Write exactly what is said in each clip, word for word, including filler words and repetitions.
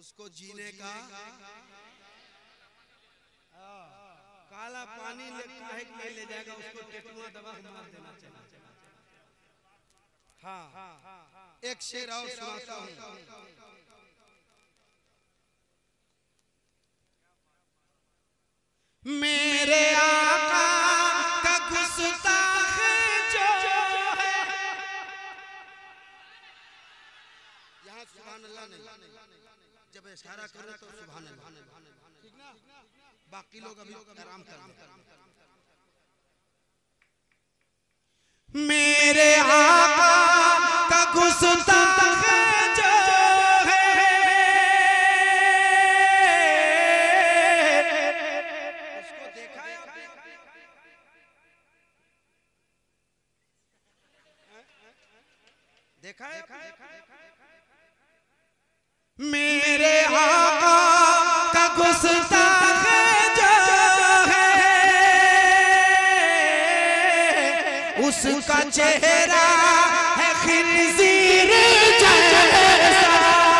उसको जीने का काला पानी ले काहे के ले जाएगा, उसको टेटुआ दवा मार देना चाहिए। हाँ, एक शेर और सुनाता हूँ। मेरे आका का गुस्ताख जो है, यहाँ सुभान अल्लाह नहीं, जब इशारा करो तो सुभान अल्लाह, ठीक ना? बाकी लोग अभी आराम कर लें। मेरे आका का गुस्ताख जो है, उसको देखा है आपने? देखा है? मेरे आका का गुस्ताख जो है, उसका चेहरा है खिंजीर जैसा,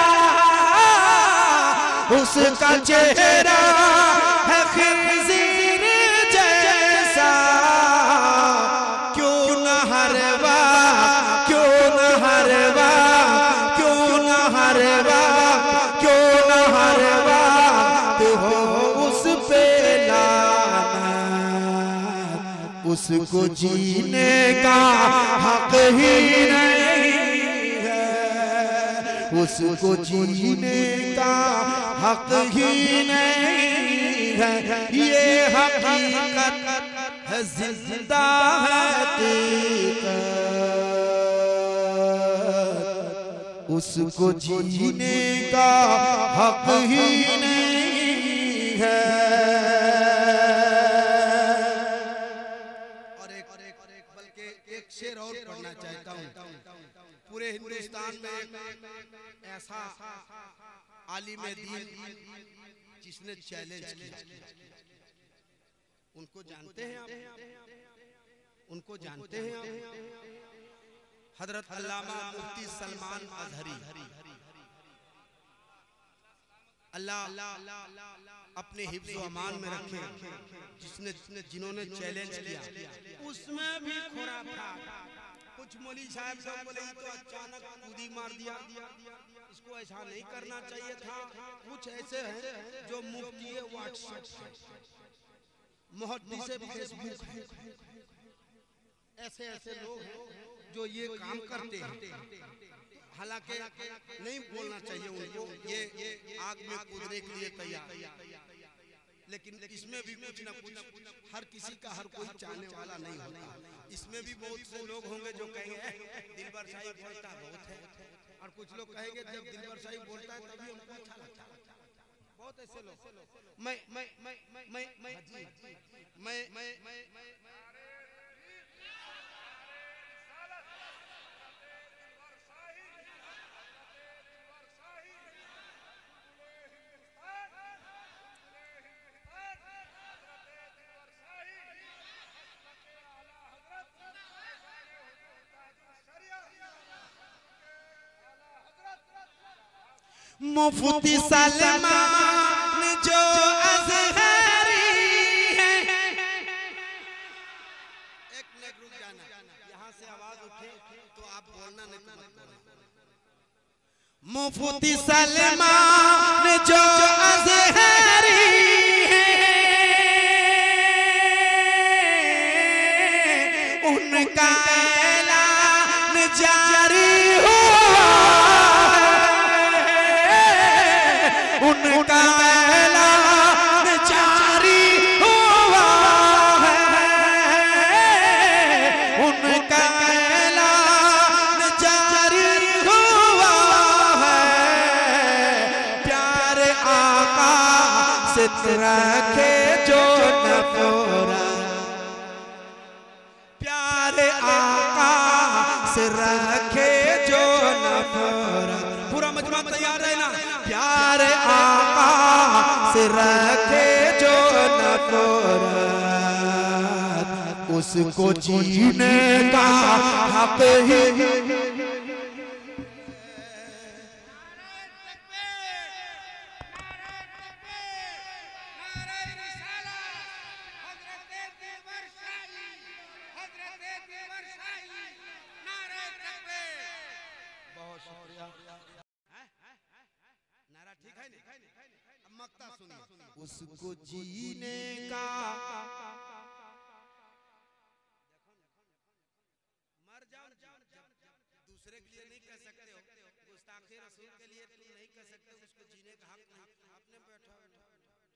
उसका चेहरा है खिंजीर जैसा। क्यों न हर वक्त, क्यों न हर वक्त, क्यों न हर वक्त, क्यों न हर वक्त हो उस पे लानत, उसको जीने का हक ही नहीं है, उसको जीने का हक ही नहीं है। ये हकीकत है, जिंदा हकीकत, उसको जीने का हक ही नहीं है। और एक बल्कि एक शेर और पढ़ना चाहता हूँ। पूरे हिंदुस्तान में ऐसा आलिम दीन जिसने चैलेंज किया, उनको जानते हैं आप? उनको जानते हैं आप? हजरत अल्लामा मुफ्ती सलमान अजहरी, अल्लाह अपने हिफ्ज़ व अमान में रखे, जिसने जिन्होंने चैलेंज किया, उसमें भी खुराफात। कुछ मौलवी साहब लोग बोले तो अचानक कूदी मार दिया, इसको ऐसा नहीं करना चाहिए था। कुछ ऐसे हैं जो मुफ्ती व्हाट्सएप, मुहद्दिस फेसबुक, ऐसे ऐसे लोग हैं जो ये काम करते हैं। हालांकि नहीं बोलना चाहिए उनको, ये आग में कूदने के लिए तैयार, लेकिन इसमें भी कुछ ना कुछ, हर किसी का हर कोई चाहने वाला नहीं होता। इसमें भी बहुत से लोग होंगे जो कहेंगे दिलबर शाही बोलता बहुत है, और कुछ लोग कहेंगे जब दिलबर शाही बोलता है तभी हमको अच्छा लगता है। बहुत ऐसे लोग। मैं मैं मैं मैं मैं मैं मैं मुफ्ती सलमान जो अज़हरी है। एक मिनट रुक जाना, यहाँ से आवाज उठे तो आप बोलना नहीं तो मत बोलना। मुफ्ती सलमान जो अज़हरी है, उनका ऐलान जारी हुआ, उनका ऐलान जारी हुआ है, उनका ऐलान जारी हुआ है। प्यारे आका से रखे जो नफरत, प्यारे आका से रखे जो नफरत। पूरा मजमा तैयार है ना? प्यारे आका से रखे जो नफरत, उसको जीने का हक ही। अब मक्ता सुनिए। उसको जीने का मर जाओ, दूसरे के लिए नहीं कह सकते हो, गुस्ताखे रसूल के लिए तुम नहीं कह सकते, उसको जीने का हक नहीं। आपने बैठा बैठा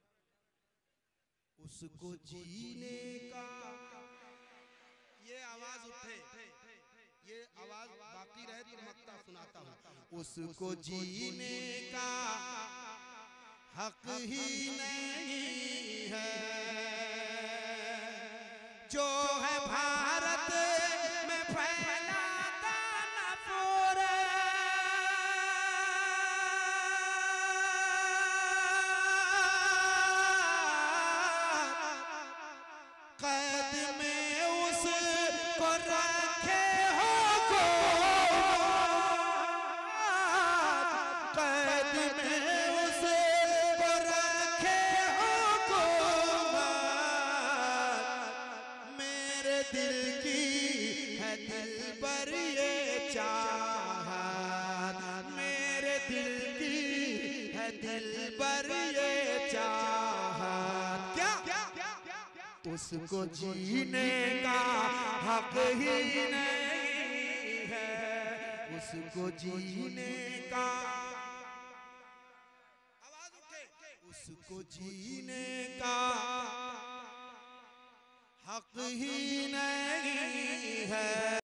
उसको जीने का, ये आवाज उठे, ये आवाज बाकी रहे तो मक्ता सुनाता हूँ। उसको जीने का हक ही नहीं है जो है भारत में फैलाता नफरत। कैद में उसको रखे हो हुकूमत, कैद में उसको रखे हो हुकूमत। मेरे दिल की है दिल पर ये चाहत, मेरे दिल की है दिल पर ये चाहत। क्या उसको जीने का हक ही नहीं है, उसको जीने का, आवाज उठे, उसको जीने का हक ही नहीं है।